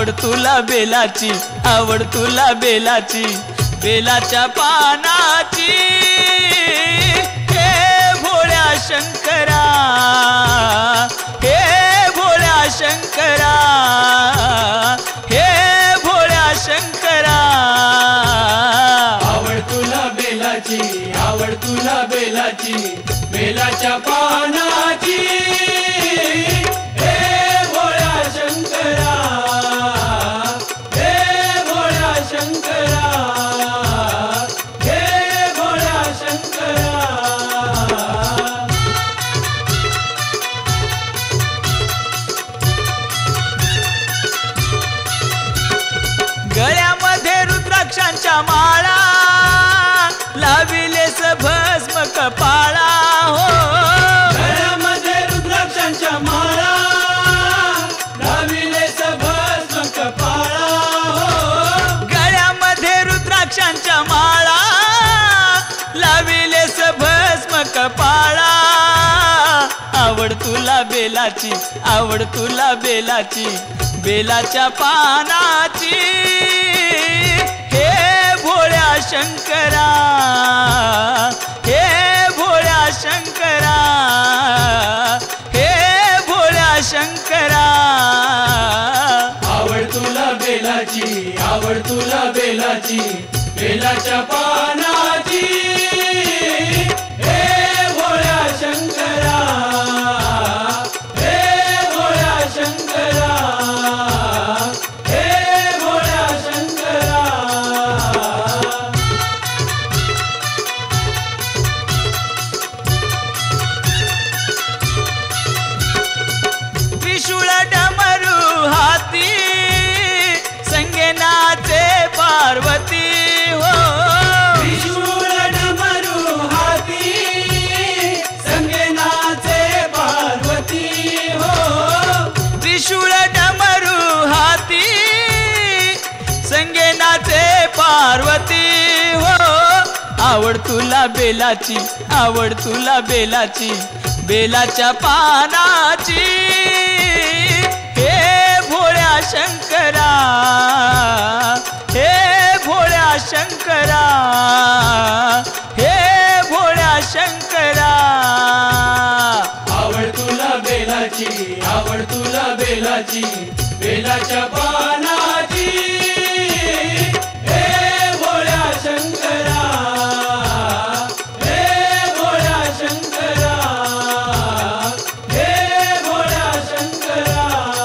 आवड तुला बेलाची, आवड तुला बेलाची, बेलाच्या पानाची। हे भोळ्या शंकरा, हे भोळ्या शंकरा, हे भोळ्या शंकरा। आवड तुला बेलाची, आवड तुला बेलाची, बेलाच्या पानाची। हे भोळ्या शंकरा, हे भोळ्या शंकरा, हे भोळ्या शंकरा। गळ्यामध्ये रुद्राक्षांच्या माळा, लाविलेस भस्म कपाळा हो। गळ्यामध्ये रुद्राक्षांच्या माळा, लाविलेस भस्म कपाळा हो। गळ्यामध्ये रुद्राक्षांच्या माळा, लाविलेस भस्म कपाळा। आवड तुला बेलाची, आवड तुला बेलाची, बेलाच्या पानाची। हे भोळ्या शंकरा, हे भोळ्या शंकरा, हे भोळ्या शंकरा। आवड तुला बेलाची, आवड तुला बेलाची, बेलाच्या पानाची। हे भोळ्या शंकरा, हे भोळ्या शंकरा, हे भोळ्या शंकरा। त्रिशूळ डमरू हाती, संगे नाचे पार्वती हो। त्रिशूळ डमरू हाती, संगे नाचे पार्वती हो। त्रिशूळ डमरू हाती, संगे नाचे पार्वती हो। आवड तुला बेलाची, आवड तुला बेलाची, बेलाच्या पानाची। हे भोळ्या शंकरा, हे भोळ्या शंकरा, हे भोळ्या शंकरा। आवड तुला बेलाची, आवड तुला बेलाची, बेलाच्या पानाची। हे भोळ्या शंकरा, हे भोळ्या शंकरा, हे भोळ्या शंकरा।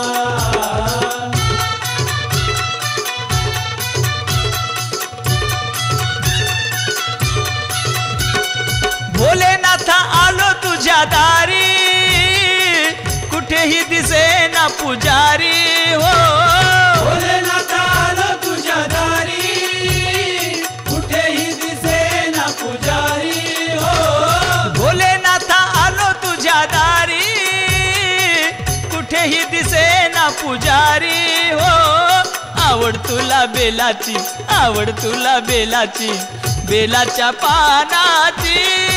भोलेनाथा आलो तुझ्या दारी, कुठेही दिसेना पुजारी हो। भोलेनाथ आलो तुझ्या दारी, कुठेही दिसेना पुजारी हो। भोलेनाथा आलो तुझ्या दारी, कुठेही दिसेना पुजारी हो। आवड तुला बेलाची, आवड तुला बेलाची, बेलाच्या पानाची।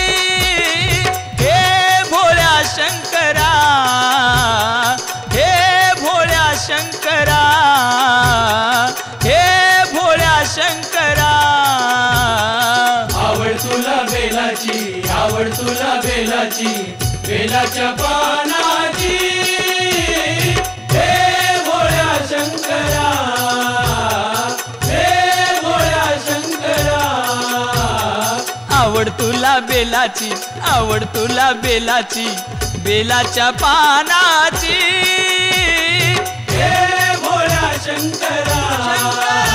हे भोळ्या शंकरा, हे भोळ्या शंकरा, हे भोळ्या शंकरा। आवड तुला बेलाची, आवड तुला बेलाची, बेलाच्या पानाची। हे भोळ्या शंकरा, हे भोळ्या शंकरा। आवड तुला बेलाची, आवड तुला बेलाची, बेलाच्या पानाची। हे भोळ्या शंकरा,